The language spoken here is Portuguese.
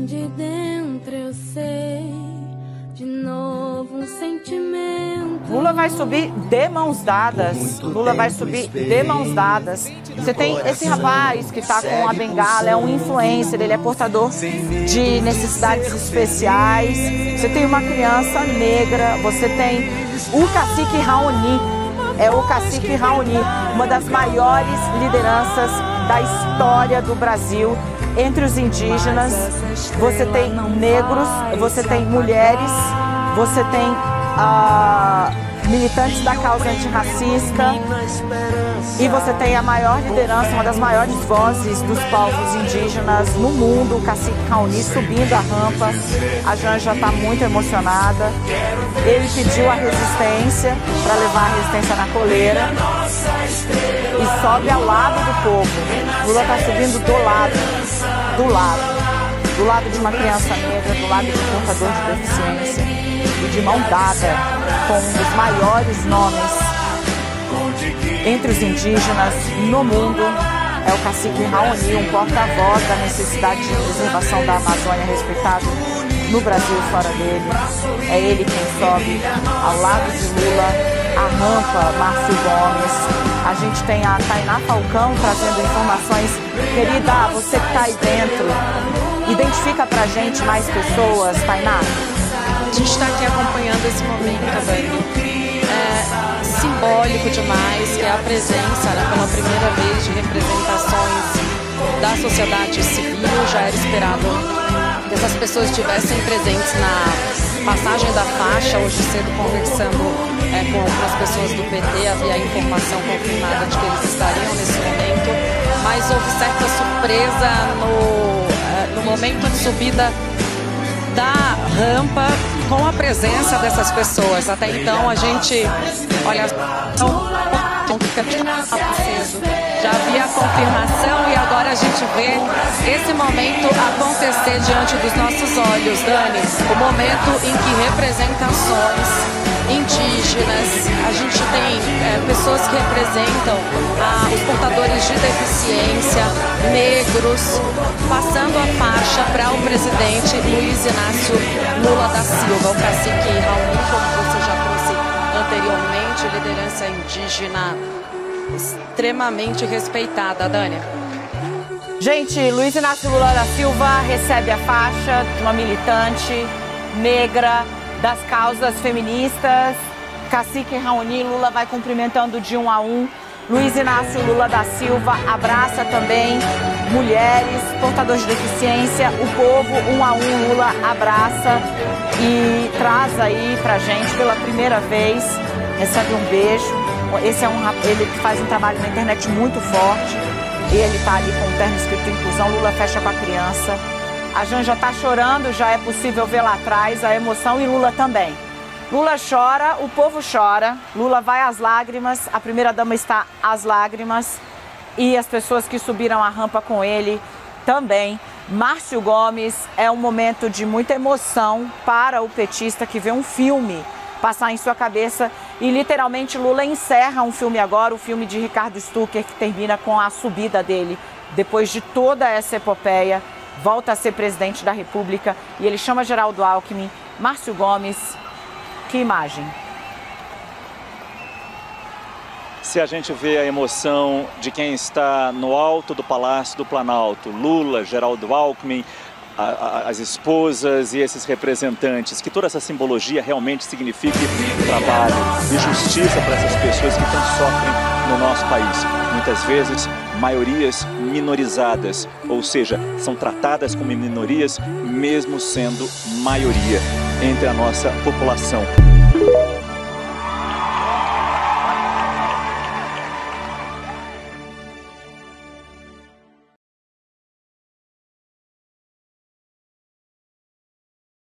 de dentro eu sei, de novo um sentimento. Lula vai subir de mãos dadas. Lula vai subir de mãos dadas. Você tem esse rapaz que está com a bengala, é um influencer, ele é portador de necessidades especiais. Você tem uma criança negra, você tem o cacique Raoni. É o cacique Raoni, uma das maiores lideranças da história do Brasil. Entre os indígenas, você tem negros, você tem mulheres, você tem militantes da causa antirracista e você tem a maior liderança, uma das maiores vozes dos povos indígenas no mundo, o cacique Raoni subindo a rampa. A Janja está muito emocionada. Ele pediu a resistência para levar a resistência na coleira e sobe ao lado do povo. Lula está subindo do lado de uma criança negra, do lado de um portador de deficiência e de mão dada com um dos maiores nomes entre os indígenas no mundo. É o cacique Raoni, um porta-voz da necessidade de preservação da Amazônia respeitado no Brasil e fora dele. É ele quem sobe ao lado de Lula a rampa Márcio Gomes. A gente tem a Tainá Falcão trazendo informações. Querida, você que está aí dentro, identifica pra gente mais pessoas, Tainá. A gente está aqui acompanhando esse momento, Dani. É simbólico demais, que é a presença, né, pela primeira vez, de representações da sociedade civil. Já era esperado que essas pessoas estivessem presentes na passagem da faixa. Hoje cedo, conversando com as pessoas do PT, havia a informação confirmada de que eles estariam nesse momento, mas houve certa surpresa no momento de subida da rampa com a presença dessas pessoas. Até então a gente, olha, já havia a confirmação e agora a gente vê esse momento acontecer diante dos nossos olhos, Dani. O momento em que representações indígenas, a gente tem pessoas que representam os portadores de deficiência, negros, passando a faixa para o presidente Luiz Inácio Lula da Silva, o cacique Raoni, como você já trouxe anteriormente, liderança indígena extremamente respeitada, Dânia. Gente, Luiz Inácio Lula da Silva recebe a faixa de uma militante negra das causas feministas. Cacique Raoni, Lula vai cumprimentando de um a um. Luiz Inácio Lula da Silva abraça também mulheres, portadores de deficiência, o povo, um a um. Lula abraça e traz aí pra gente pela primeira vez, recebe um beijo. Esse é ele que faz um trabalho na internet muito forte. Ele tá ali com o terno escrito inclusão. Lula fecha com a criança. A Janja tá chorando, já é possível ver lá atrás a emoção, e Lula também. Lula chora, o povo chora, Lula vai às lágrimas, a primeira-dama está às lágrimas e as pessoas que subiram a rampa com ele também. Márcio Gomes, é um momento de muita emoção para o petista que vê um filme passar em sua cabeça e literalmente Lula encerra um filme agora, o filme de Ricardo Stucker, que termina com a subida dele. Depois de toda essa epopeia, volta a ser presidente da República e ele chama Geraldo Alckmin. Márcio Gomes, que imagem. Se a gente vê a emoção de quem está no alto do Palácio do Planalto, Lula, Geraldo Alckmin, as esposas e esses representantes, que toda essa simbologia realmente signifique trabalho e justiça para essas pessoas que tanto sofrem no nosso país. Muitas vezes, maiorias minorizadas, ou seja, são tratadas como minorias mesmo sendo maioria entre a nossa população.